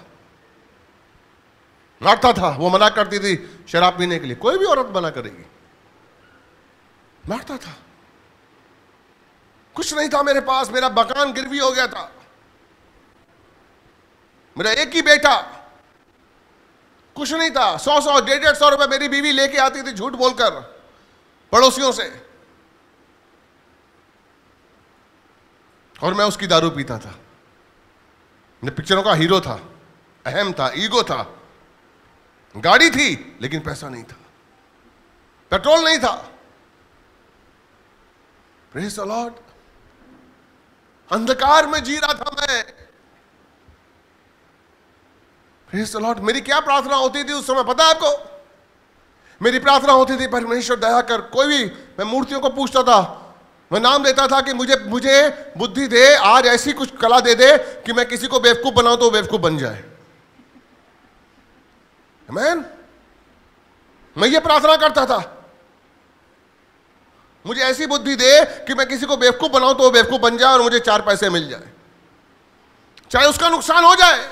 मारता था वो मना करती थी शराब पीने के लिए, कोई भी औरत मना करेगी, मारता था। कुछ नहीं था मेरे पास, मेरा मकान गिरवी हो गया था, मेरा एक ही बेटा, कुछ नहीं था। सौ सौ डेढ़ डेढ़ सौ रुपए मेरी बीवी लेके आती थी झूठ बोलकर पड़ोसियों से, और मैं उसकी दारू पीता था। मैं पिक्चरों का हीरो था, अहम था, ईगो था, गाड़ी थी लेकिन पैसा नहीं था, पेट्रोल नहीं था। Praise the Lord. अंधकार में जी रहा था मैं। Praise the Lord. मेरी क्या प्रार्थना होती थी उस समय पता है आपको? मेरी प्रार्थना होती थी, परमेश्वर दया कर। कोई भी, मैं मूर्तियों को पूछता था, मैं नाम लेता था कि मुझे मुझे बुद्धि दे, आज ऐसी कुछ कला दे दे कि मैं किसी को बेवकूफ बनाऊं तो बेवकूफ बन जाए। आमीन। मैं ये प्रार्थना करता था, मुझे ऐसी बुद्धि दे कि मैं किसी को बेवकूफ बनाऊं तो वो बेवकूफ बन जाए और मुझे चार पैसे मिल जाए, चाहे उसका नुकसान हो जाए।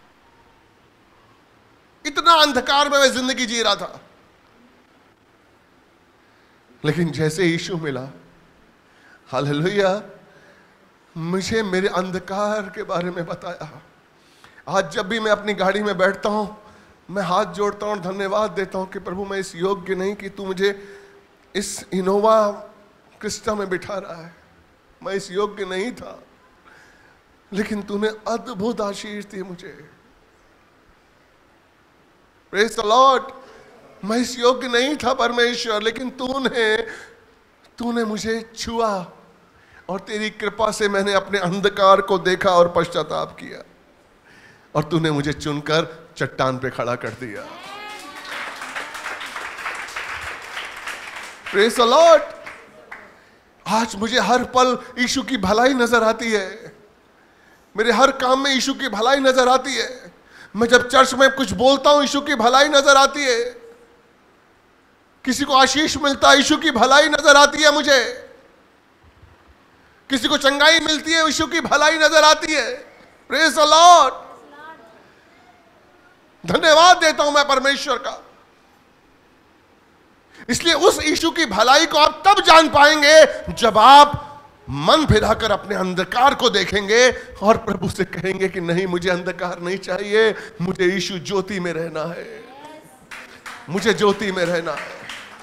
इतना अंधकार में मैं जिंदगी जी रहा था। लेकिन जैसे यीशु मिला, हालेलुया, मुझे मेरे अंधकार के बारे में बताया। आज जब भी मैं अपनी गाड़ी में बैठता हूं, मैं हाथ जोड़ता हूं और धन्यवाद देता हूं कि प्रभु मैं इस योग्य नहीं कि तू मुझे इस इनोवा क्रिस्टा में बिठा रहा है। मैं इस योग्य नहीं था, लेकिन तूने अद्भुत आशीष दी मुझे। Praise the Lord. मैं इस योग्य नहीं था परमेश्वर, लेकिन तूने तूने मुझे छुआ और तेरी कृपा से मैंने अपने अंधकार को देखा और पश्चाताप किया, और तूने मुझे चुनकर चट्टान पे खड़ा कर दिया। Praise the Lord. आज मुझे हर पल यीशु की भलाई नजर आती है, मेरे हर काम में यीशु की भलाई नजर आती है। मैं जब चर्च में कुछ बोलता हूं, यीशु की भलाई नजर आती है। किसी को आशीष मिलता है, यीशु की भलाई नजर आती है मुझे। किसी को चंगाई मिलती है, यीशु की भलाई नजर आती है। Praise the Lord. धन्यवाद देता हूं मैं परमेश्वर का। इसलिए उस यीशु की भलाई को आप तब जान पाएंगे जब आप मन फिराकर अपने अंधकार को देखेंगे और प्रभु से कहेंगे कि नहीं, मुझे अंधकार नहीं चाहिए, मुझे यीशु ज्योति में रहना है, मुझे ज्योति में रहना है।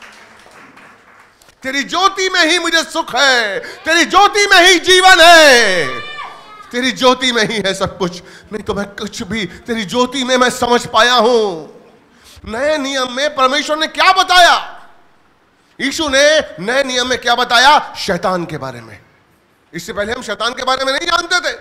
तेरी ज्योति में ही मुझे सुख है, तेरी ज्योति में ही जीवन है, तेरी ज्योति में ही है सब कुछ। नहीं तो मैं कुछ भी, तेरी ज्योति में मैं समझ पाया हूं। नए नियम में परमेश्वर ने क्या बताया? यीशु ने नए नियम में क्या बताया? शैतान के बारे में। इससे पहले हम शैतान के बारे में नहीं जानते थे।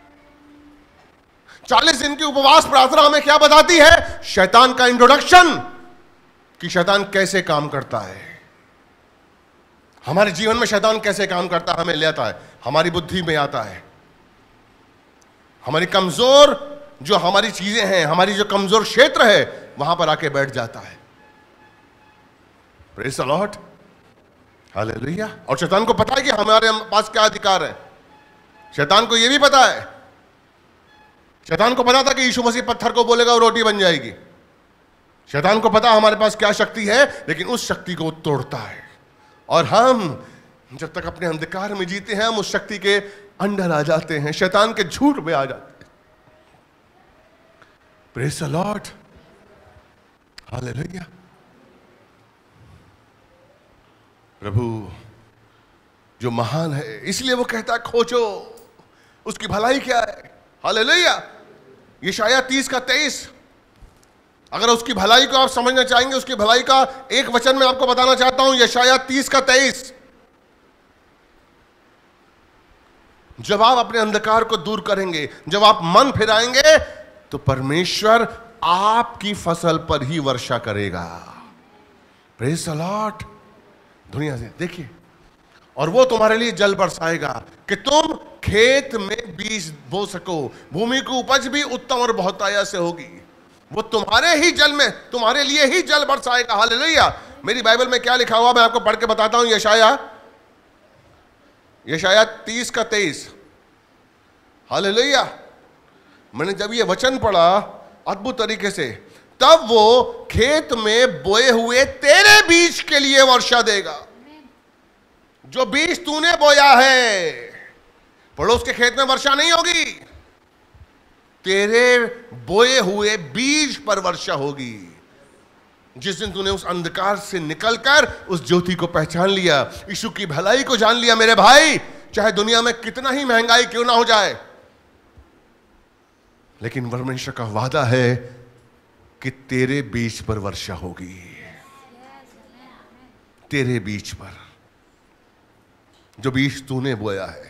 चालीस दिन की उपवास प्रार्थना हमें क्या बताती है? शैतान का इंट्रोडक्शन, कि शैतान कैसे काम करता है, हमारे जीवन में शैतान कैसे काम करता है हमें ले आता है, हमारी बुद्धि में आता है। हमारी कमजोर जो हमारी चीजें हैं, हमारी जो कमजोर क्षेत्र है, वहां पर आके बैठ जाता है। Praise the Lord. हालेलुया। और शैतान को पता है कि हमारे पास क्या अधिकार है। शैतान को यह भी पता है, शैतान को पता था कि यीशु मसीह पत्थर को बोलेगा और रोटी बन जाएगी। शैतान को पता हमारे पास क्या शक्ति है, लेकिन उस शक्ति को तोड़ता है। और हम जब तक अपने अंधकार में जीते हैं, हम उस शक्ति के अंडर आ जाते हैं, शैतान के झूठ में आ जाते हैं। Praise the Lord. हालेलुया। प्रभु जो महान है, इसलिए वो कहता है खोजो उसकी भलाई क्या है। हालेलुया। यशायाह तीस का तेईस। अगर उसकी भलाई को आप समझना चाहेंगे, उसकी भलाई का एक वचन में आपको बताना चाहता हूं, यशायाह तीस का तेईस। जब आप अपने अंधकार को दूर करेंगे, जब आप मन फिराएंगे, तो परमेश्वर आपकी फसल पर ही वर्षा करेगा। Praise the Lord. दुनिया से देखिए, और वो तुम्हारे लिए जल बरसाएगा कि तुम खेत में बीज बो सको, भूमि की उपज भी उत्तम और बहुतायत से होगी। वो तुम्हारे ही जल में, तुम्हारे लिए ही जल बरसाएगा। हालेलुया। मेरी बाइबल में क्या लिखा हुआ मैं आपको पढ़ के बताता हूं। यशाया यशाया तीस का तेईस। हालेलुया। मैंने जब ये वचन पढ़ा अद्भुत तरीके से, तब वो खेत में बोए हुए तेरे बीज के लिए वर्षा देगा। जो बीज तूने बोया है, पड़ोस के खेत में वर्षा नहीं होगी, तेरे बोए हुए बीज पर वर्षा होगी। जिस दिन तूने उस अंधकार से निकलकर उस ज्योति को पहचान लिया, यीशु की भलाई को जान लिया, मेरे भाई, चाहे दुनिया में कितना ही महंगाई क्यों ना हो जाए, लेकिन परमेश्वर का वादा है कि तेरे बीज पर वर्षा होगी। तेरे बीज पर, जो बीज तूने बोया है।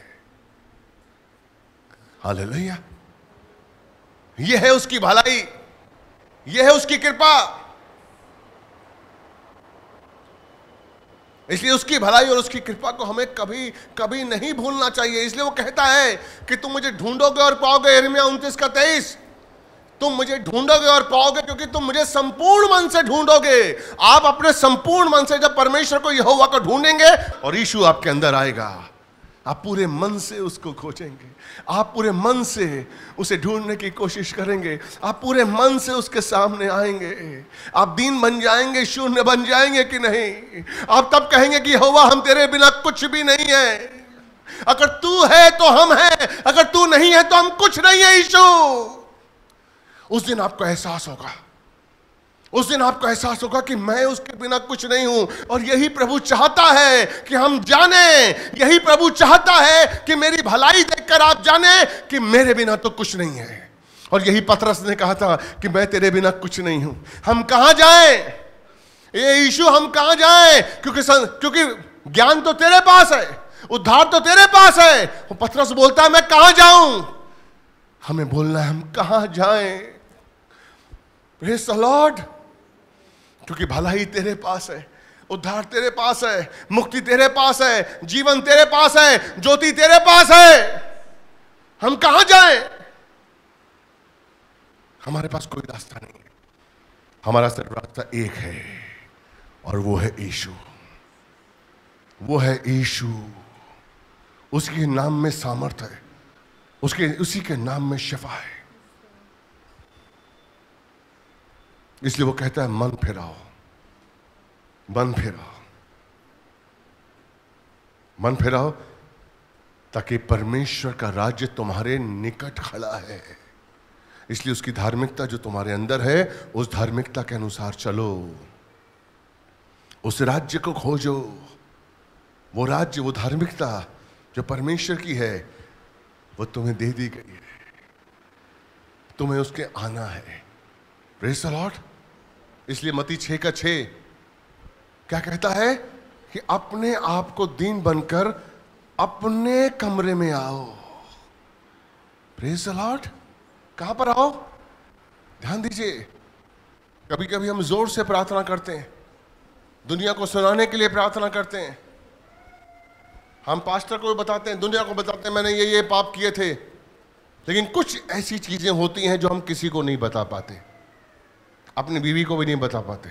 हालेलुया। यह है उसकी भलाई, यह है उसकी कृपा। इसलिए उसकी भलाई और उसकी कृपा को हमें कभी कभी नहीं भूलना चाहिए। इसलिए वो कहता है कि तुम मुझे ढूंढोगे और पाओगे। यिर्मयाह उनतीस का तेईस। तुम मुझे ढूंढोगे और पाओगे क्योंकि तुम मुझे संपूर्ण मन से ढूंढोगे। आप अपने संपूर्ण मन से जब परमेश्वर को, यहोवा को ढूंढेंगे और यीशु आपके अंदर आएगा, आप पूरे मन से उसको खोजेंगे, आप पूरे मन से उसे ढूंढने की कोशिश करेंगे, आप पूरे मन से उसके सामने आएंगे। आप दीन बन जाएंगे, शून्य बन जाएंगे कि नहीं। आप तब कहेंगे कि यहोवा हम तेरे बिना कुछ भी नहीं है। अगर तू है तो हम हैं, अगर तू नहीं है तो हम कुछ नहीं है यीशु। उस दिन आपको एहसास होगा, उस दिन आपको एहसास होगा कि मैं उसके बिना कुछ नहीं हूं। और यही प्रभु चाहता है कि हम जाने, यही प्रभु चाहता है कि मेरी भलाई देखकर आप जाने कि मेरे बिना तो कुछ नहीं है। और यही पतरस ने कहा था कि मैं तेरे बिना कुछ नहीं हूं। हम कहां जाएं? ये यीशु, हम कहां जाएं? क्योंकि क्योंकि ज्ञान तो तेरे पास है, उद्धार तो तेरे पास है। वो पतरस बोलता है मैं कहां जाऊं? हमें बोलना है हम कहां जाएं। Praise the Lord. क्योंकि भलाई तेरे पास है, उद्धार तेरे पास है, मुक्ति तेरे पास है, जीवन तेरे पास है, ज्योति तेरे पास है। हम कहां जाएं? हमारे पास कोई रास्ता नहीं है, हमारा सिर्फ रास्ता एक है और वो है यीशु। वो है यीशु। उसके नाम में सामर्थ है, उसके उसी के नाम में शिफा है। इसलिए वो कहता है मन फिराओ, मन फिराओ, मन फिराओ, ताकि परमेश्वर का राज्य तुम्हारे निकट खड़ा है। इसलिए उसकी धार्मिकता जो तुम्हारे अंदर है, उस धार्मिकता के अनुसार चलो, उस राज्य को खोजो। वो राज्य, वो धार्मिकता जो परमेश्वर की है, वो तुम्हें दे दी गई है। तुम्हें उसके आना है। Praise the Lord. इसलिए मत्ती छह का छह क्या कहता है कि अपने आप को दीन बनकर अपने कमरे में आओ। Praise the Lord. कहां पर आओ? ध्यान दीजिए, कभी कभी हम जोर से प्रार्थना करते हैं, दुनिया को सुनाने के लिए प्रार्थना करते हैं। हम पास्टर को बताते हैं, दुनिया को बताते हैं मैंने ये ये पाप किए थे, लेकिन कुछ ऐसी चीजें होती हैं जो हम किसी को नहीं बता पाते, अपनी बीवी को भी नहीं बता पाते।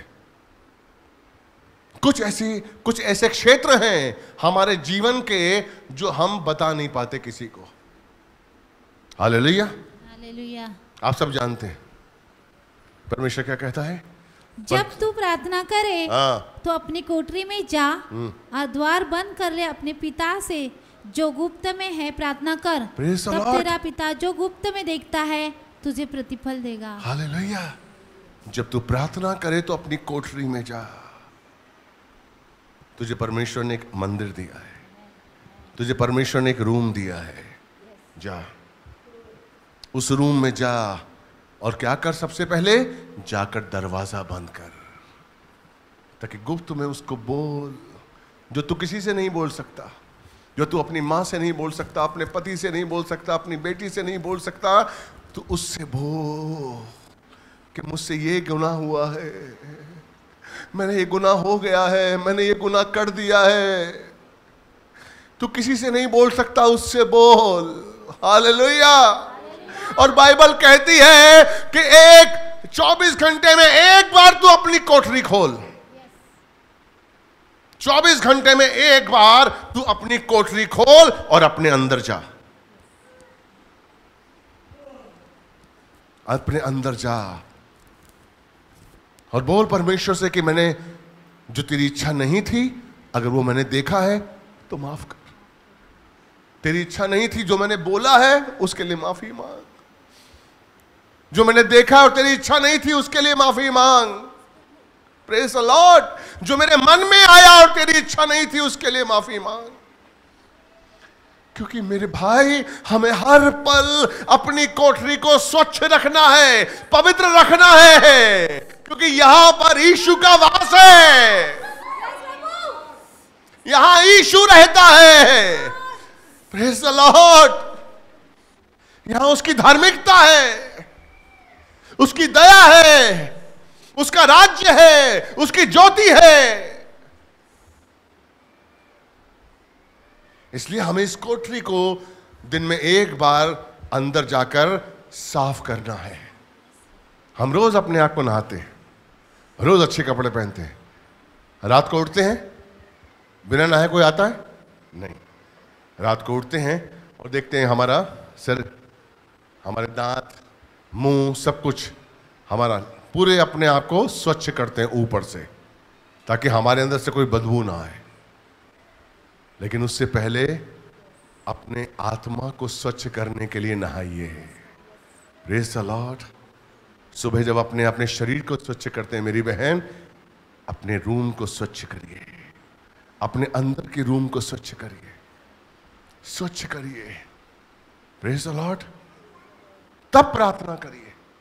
कुछ ऐसी कुछ ऐसे क्षेत्र हैं हमारे जीवन के जो हम बता नहीं पाते किसी को। Hallelujah, hallelujah. आप सब जानते हैं परमेश्वर क्या कहता है। जब तू प्रार्थना करे हाँ। तो अपनी कोठरी में जा और द्वार बंद कर ले, अपने पिता से जो गुप्त में है प्रार्थना कर, Praise the तब Lord। तेरा पिता जो गुप्त में देखता है तुझे प्रतिफल देगा। हालेलुया। जब तू प्रार्थना करे तो अपनी कोठरी में जा। तुझे परमेश्वर ने एक मंदिर दिया है, तुझे परमेश्वर ने एक रूम दिया है। जा उस रूम में जा और क्या कर? सबसे पहले जाकर दरवाजा बंद कर, ताकि गुप्त में उसको बोल जो तू किसी से नहीं बोल सकता, जो तू अपनी माँ से नहीं बोल सकता, अपने पति से नहीं बोल सकता, अपनी बेटी से नहीं बोल सकता, तो उससे बोल कि मुझसे ये गुनाह हुआ है, मैंने ये गुनाह हो गया है, मैंने ये गुनाह कर दिया है। तू किसी से नहीं बोल सकता, उससे बोल। हालेलुया। और बाइबल कहती है कि एक चौबीस घंटे में एक बार तू अपनी कोठरी खोल। चौबीस घंटे में एक बार तू अपनी कोठरी खोल और अपने अंदर जा, अपने अंदर जा और बोल परमेश्वर से कि मैंने जो तेरी इच्छा नहीं थी, अगर वो मैंने देखा है तो माफ कर। तेरी इच्छा नहीं थी, जो मैंने बोला है उसके लिए माफी मांग। जो मैंने देखा और तेरी इच्छा नहीं थी उसके लिए माफी मांग। Praise the Lord. जो मेरे मन में आया और तेरी इच्छा नहीं थी उसके लिए माफी मांग। क्योंकि मेरे भाई, हमें हर पल अपनी कोठरी को स्वच्छ रखना है, पवित्र रखना है, क्योंकि यहां पर यीशु का वास है, यहां यीशु रहता है। Praise the Lord. यहां उसकी धार्मिकता है, उसकी दया है, उसका राज्य है, उसकी ज्योति है। इसलिए हमें इस कोठरी को दिन में एक बार अंदर जाकर साफ करना है। हम रोज अपने आप को नहाते हैं, रोज अच्छे कपड़े पहनते हैं, रात को उठते हैं, बिना नहाए कोई आता है? नहीं। रात को उठते हैं और देखते हैं हमारा सिर, हमारे दांत, मुंह, सब कुछ हमारा पूरे अपने आप को स्वच्छ करते हैं ऊपर से, ताकि हमारे अंदर से कोई बदबू ना आए। लेकिन उससे पहले अपने आत्मा को स्वच्छ करने के लिए नहाइए। Praise the Lord. सुबह जब अपने अपने शरीर को स्वच्छ करते हैं मेरी बहन, अपने रूम को स्वच्छ करिए, अपने अंदर के रूम को स्वच्छ करिए, स्वच्छ करिए। Praise the Lord. तब प्रार्थना करिए।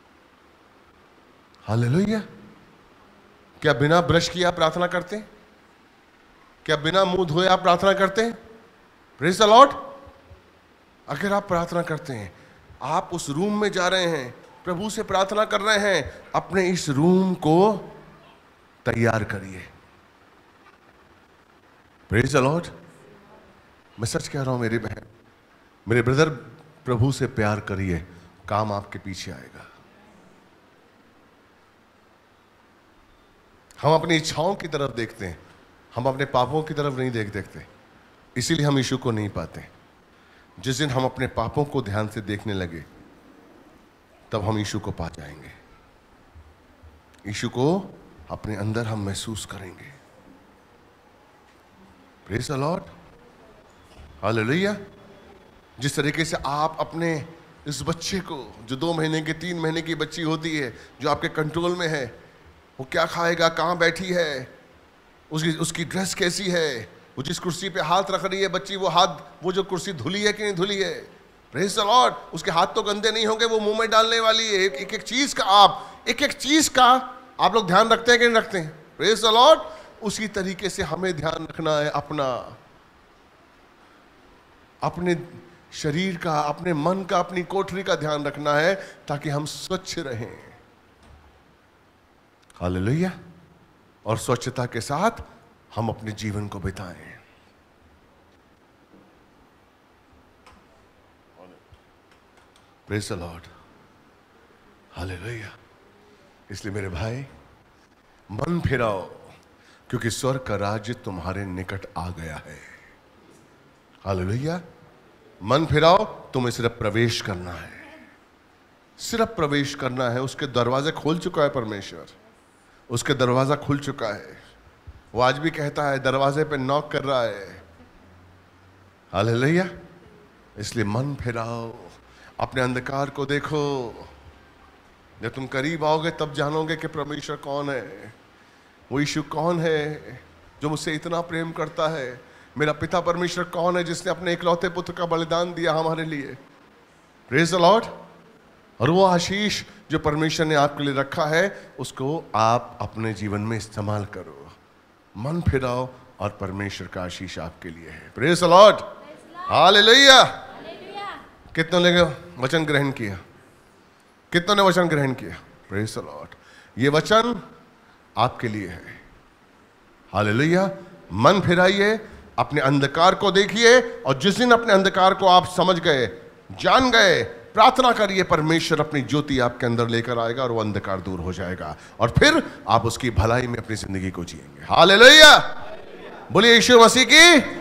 हालेलुया। क्या बिना ब्रश किए आप प्रार्थना करते हैं? क्या बिना मुंह धोए आप प्रार्थना करते हैं? Praise the Lord. अगर आप प्रार्थना करते हैं, आप उस रूम में जा रहे हैं, प्रभु से प्रार्थना कर रहे हैं, अपने इस रूम को तैयार करिए। Praise the Lord. मैं सच कह रहा हूं मेरी बहन, मेरे ब्रदर, प्रभु से प्यार करिए, काम आपके पीछे आएगा। हम अपनी इच्छाओं की तरफ देखते हैं, हम अपने पापों की तरफ नहीं देख देखते, इसीलिए हम यीशु को नहीं पाते। जिस दिन हम अपने पापों को ध्यान से देखने लगे, तब हम यीशु को पा जाएंगे। यीशु को अपने अंदर हम महसूस करेंगे। Praise the Lord. हालेलुया। जिस तरीके से आप अपने इस बच्चे को, जो दो महीने के तीन महीने की बच्ची होती है, जो आपके कंट्रोल में है, वो क्या खाएगा, कहाँ बैठी है, उसकी उसकी ड्रेस कैसी है, वो जिस कुर्सी पे हाथ रख रही है बच्ची, वो हाथ, वो जो कुर्सी धुली है कि नहीं धुली है। Praise the Lord. उसके हाथ तो गंदे नहीं होंगे, वो मुंह में डालने वाली है। एक एक चीज का आप एक एक चीज का आप लोग ध्यान रखते हैं कि नहीं रखते हैं? Praise the Lord. उसी तरीके से हमें ध्यान रखना है, अपना अपने शरीर का, अपने मन का, अपनी कोठरी का ध्यान रखना है, ताकि हम स्वच्छ रहें। हालेलुया। और स्वच्छता के साथ हम अपने जीवन को बिताएं। Praise the Lord. हालेलुया। इसलिए मेरे भाई, मन फिराओ, क्योंकि स्वर्ग का राज्य तुम्हारे निकट आ गया है। हालेलुया। मन फिराओ, तुम्हें सिर्फ प्रवेश करना है, सिर्फ प्रवेश करना है। उसके दरवाजे खोल चुका है परमेश्वर, उसके दरवाजा खुल चुका है। वो आज भी कहता है, दरवाजे पे नॉक कर रहा है। हालेलुया। इसलिए मन फिराओ, अपने अंधकार को देखो। जब तुम करीब आओगे तब जानोगे कि परमेश्वर कौन है, वो यीशु कौन है जो मुझसे इतना प्रेम करता है। मेरा पिता परमेश्वर कौन है जिसने अपने इकलौते पुत्र का बलिदान दिया हमारे लिए। Praise the Lord. और वो आशीष जो परमेश्वर ने आपके लिए रखा है, उसको आप अपने जीवन में इस्तेमाल करो। मन फिराओ और परमेश्वर का आशीष आपके लिए है। Praise the Lord. हालेलुया। कितनों ने वचन ग्रहण किया? कितनों ने वचन ग्रहण किया? Praise the Lord. ये वचन आपके लिए है। हालेलुया। मन फिराइए, अपने अंधकार को देखिए, और जिस दिन अपने अंधकार को आप समझ गए, जान गए, प्रार्थना करिए, परमेश्वर अपनी ज्योति आपके अंदर लेकर आएगा और वो अंधकार दूर हो जाएगा, और फिर आप उसकी भलाई में अपनी जिंदगी को जिएंगे। हालेलुया। बोलिए यीशु मसीह की